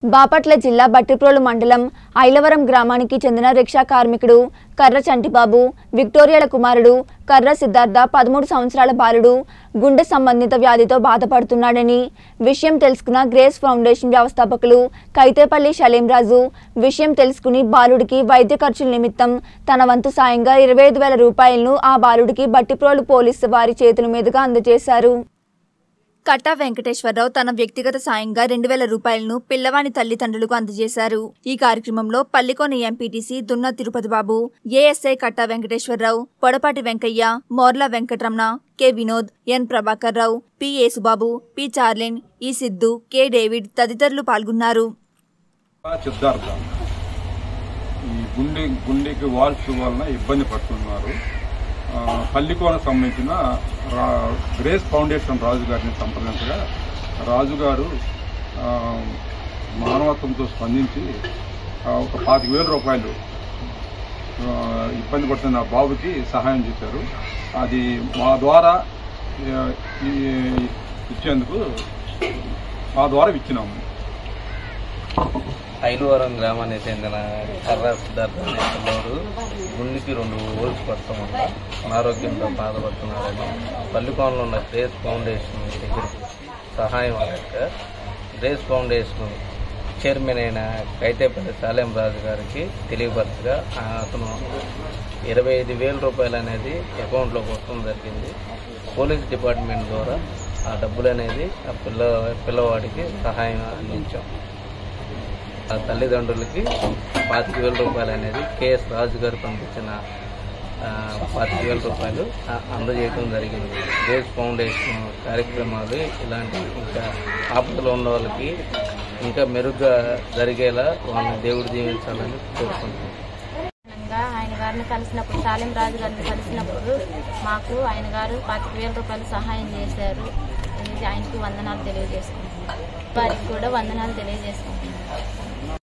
బాపట్ల జిల్లా బట్టిప్రోలు మండలం ఐలవరం గ్రామానికి చెందిన రిక్షా కార్మికుడు కర్ర చంటిబాబు విక్టోరియాల కుమారుడు కర్ర సిద్ధార్థ 13 సంవత్సరాల బాలుడు గుండె సంబంధిత వ్యాధితో బాధపడుతున్నాడని విషయం తెలుసుకున్న గ్రేస్ ఫౌండేషన్ వ్యవస్థాపకులు కైతేపల్లి షలేంరాజు విషయం తెలుసుకుని బాలుడికి వైద్య ఖర్చుల నిమిత్తం తన వంతు సాయంగా 25,000 రూపాయలను ఆ బాలుడికి బట్టిప్రోలు పోలీసు వారి చేతుల మీదుగా అందజేశారు. కట్టా వెంకటేశ్వరరావు తన వ్యక్తిగత సాయంగా 2,000 రూపాయలను పిల్లవాని తల్లిదండ్రులకు అందజేశారు. ఈ కార్యక్రమంలో Pallikona MPTC Dunna Tirupati Babu, ASI Katta Venkateswararao, Podapati Venkaiah, Morla Venkataramana, K Vinod, N Prabhakar Rao, P Yesubabu, P Charlin, E Siddhu, K David తదితరులు పాల్గొన్నారు. గుండెకి వాల్స్ వలన ఇబ్బంది పడుతున్నారు. పల్లికోన సంబంధించిన గ్రేస్ ఫౌండేషన్ రాజు గారిని సంప్రదించగా రాజుగారు మానవత్వంతో స్పందించి ఒక 25,000 రూపాయలు ఇబ్బంది పడుతున్న బాబుకి సహాయం చేశారు. అది మా ద్వారా ఇచ్చేందుకు మా ద్వారా ఇచ్చినాము. ఐలవరం గ్రామానికి చెందిన కర్ర సిద్ధార్థ అనే పిల్లవాడు గుండెకి 2 హోల్స్ పడతామన్న అనారోగ్యంతో బాధపడుతున్నాడని పల్లికోనలో ఉన్న గ్రేస్ ఫౌండేషన్ దగ్గరికి సహాయం అడగక గ్రేస్ ఫౌండేషన్ చైర్మన్ అయిన కైతేపల్లి షలేంరాజు గారికి తెలియపరచగా అతను 25,000 రూపాయలు అనేది అకౌంట్లోకి వస్తడం జరిగింది. పోలీస్ డిపార్ట్మెంట్ ద్వారా ఆ డబ్బులు అనేది ఆ పిల్లవాడికి సహాయం అందించాం. ఆ తల్లిదండ్రులకి 25,000 రూపాయలు అనేది కేఎస్ రాజు గారు పంపించిన 25,000 రూపాయలు అందజేయడం జరిగింది. గ్రేస్ ఫౌండేషన్ కార్యక్రమాలు ఇలాంటి ఇంకా ఆపదలో ఉన్న వాళ్ళకి ఇంకా మెరుగ్గా జరిగేలా వాళ్ళని దేవుడు దీవించాలని కోరుకుంటున్నాం. ఆయన గారిని కలిసినప్పుడు షలేంరాజు గారిని కలిసినప్పుడు మాకు ఆయన గారు 25,000 రూపాయలు సహాయం చేశారు. ఆయనకు వందనాలు తెలియజేసుకుంటున్నాం. వారికి కూడా వందనాలు తెలియజేసుకుంటున్నాం.